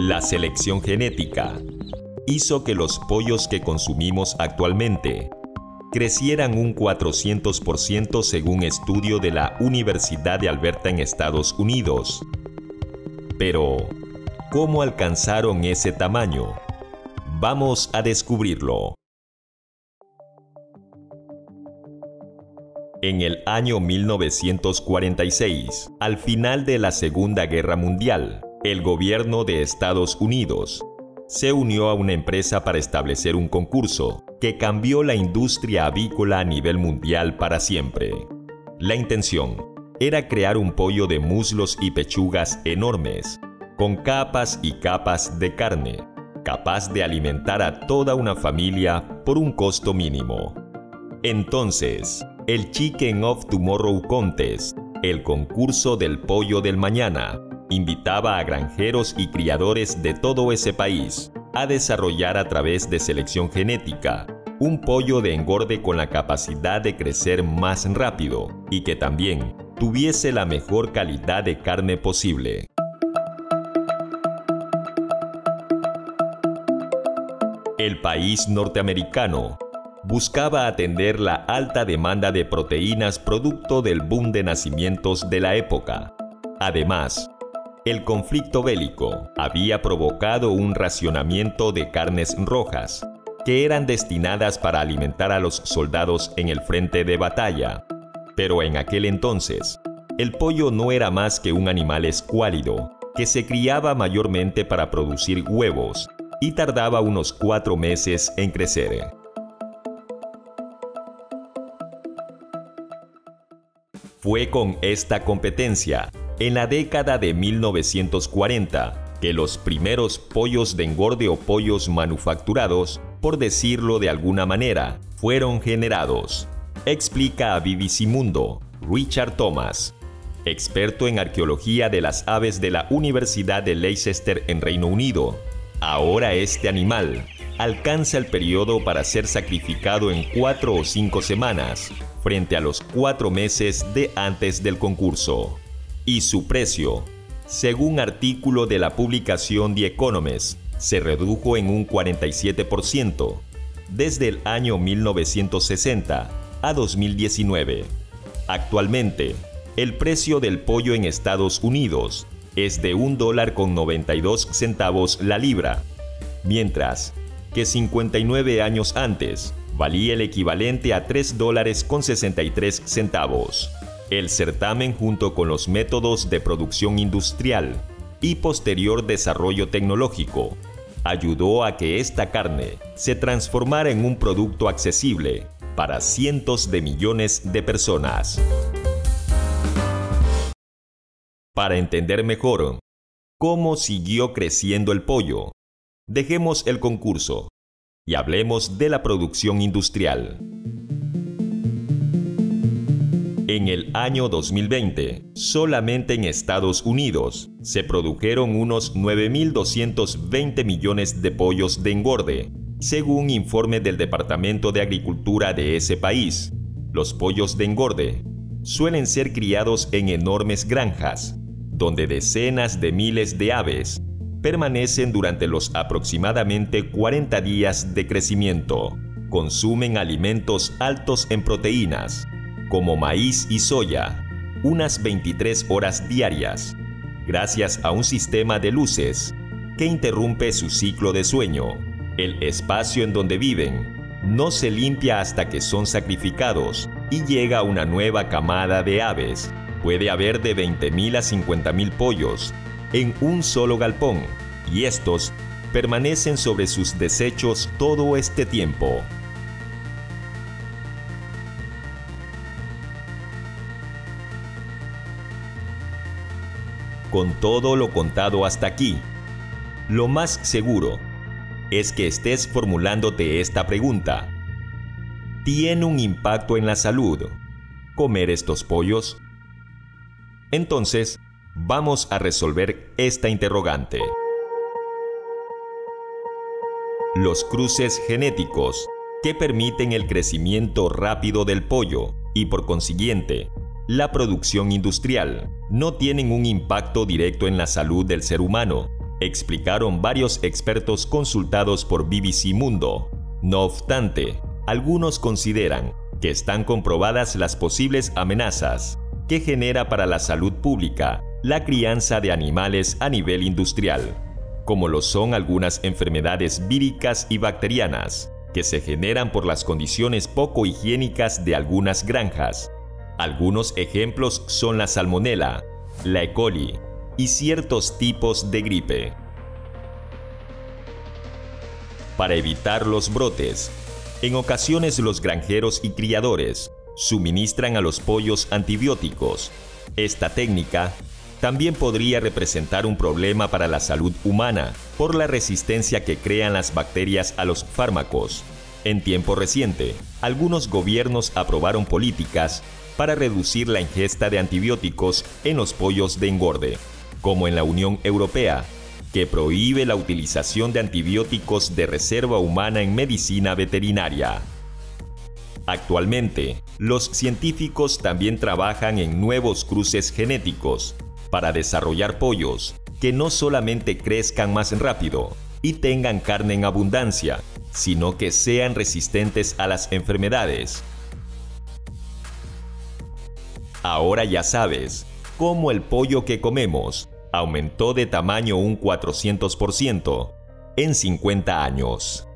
La selección genética hizo que los pollos que consumimos actualmente crecieran un 400% según estudio de la Universidad de Alberta en Estados Unidos. Pero, ¿cómo alcanzaron ese tamaño? Vamos a descubrirlo. En el año 1946, al final de la Segunda Guerra Mundial, el gobierno de Estados Unidos se unió a una empresa para establecer un concurso que cambió la industria avícola a nivel mundial para siempre. La intención era crear un pollo de muslos y pechugas enormes, con capas y capas de carne, capaz de alimentar a toda una familia por un costo mínimo. Entonces, el Chicken of Tomorrow Contest, el concurso del pollo del mañana, invitaba a granjeros y criadores de todo ese país a desarrollar a través de selección genética un pollo de engorde con la capacidad de crecer más rápido y que también tuviese la mejor calidad de carne posible. El país norteamericano buscaba atender la alta demanda de proteínas producto del boom de nacimientos de la época. Además, el conflicto bélico había provocado un racionamiento de carnes rojas, que eran destinadas para alimentar a los soldados en el frente de batalla. Pero en aquel entonces, el pollo no era más que un animal escuálido, que se criaba mayormente para producir huevos y tardaba unos 4 meses en crecer. Fue con esta competencia, en la década de 1940, que los primeros pollos de engorde o pollos manufacturados, por decirlo de alguna manera, fueron generados. Explica a BBC Mundo Richard Thomas, experto en arqueología de las aves de la Universidad de Leicester en Reino Unido. Ahora este animal alcanza el periodo para ser sacrificado en 4 o 5 semanas, frente a los 4 meses de antes del concurso. Y su precio, según artículo de la publicación The Economist, se redujo en un 47% desde el año 1960 a 2019. Actualmente, el precio del pollo en Estados Unidos es de $1.92 la libra, mientras que 59 años antes valía el equivalente a $3.63. El certamen, junto con los métodos de producción industrial y posterior desarrollo tecnológico, ayudó a que esta carne se transformara en un producto accesible para cientos de millones de personas. Para entender mejor cómo siguió creciendo el pollo, dejemos el concurso y hablemos de la producción industrial. En el año 2020, solamente en Estados Unidos, se produjeron unos 9.220 millones de pollos de engorde, según informe del Departamento de Agricultura de ese país. Los pollos de engorde suelen ser criados en enormes granjas, donde decenas de miles de aves permanecen durante los aproximadamente 40 días de crecimiento. Consumen alimentos altos en proteínas, como maíz y soya, unas 23 horas diarias, gracias a un sistema de luces que interrumpe su ciclo de sueño. El espacio en donde viven no se limpia hasta que son sacrificados y llega una nueva camada de aves. Puede haber de 20.000 a 50.000 pollos en un solo galpón, y estos permanecen sobre sus desechos todo este tiempo. Con todo lo contado hasta aquí, lo más seguro es que estés formulándote esta pregunta: ¿tiene un impacto en la salud comer estos pollos? Entonces, vamos a resolver esta interrogante. Los cruces genéticos que permiten el crecimiento rápido del pollo y, por consiguiente, la producción industrial, no tienen un impacto directo en la salud del ser humano, explicaron varios expertos consultados por BBC Mundo. No obstante, algunos consideran que están comprobadas las posibles amenazas que genera para la salud pública la crianza de animales a nivel industrial, como lo son algunas enfermedades víricas y bacterianas, que se generan por las condiciones poco higiénicas de algunas granjas. Algunos ejemplos son la salmonela, la E. coli y ciertos tipos de gripe. Para evitar los brotes, en ocasiones los granjeros y criadores suministran a los pollos antibióticos. Esta técnica también podría representar un problema para la salud humana por la resistencia que crean las bacterias a los fármacos. En tiempo reciente, algunos gobiernos aprobaron políticas para reducir la ingesta de antibióticos en los pollos de engorde, como en la Unión Europea, que prohíbe la utilización de antibióticos de reserva humana en medicina veterinaria. Actualmente, los científicos también trabajan en nuevos cruces genéticos para desarrollar pollos que no solamente crezcan más rápido y tengan carne en abundancia, sino que sean resistentes a las enfermedades. Ahora ya sabes cómo el pollo que comemos aumentó de tamaño un 400% en 50 años.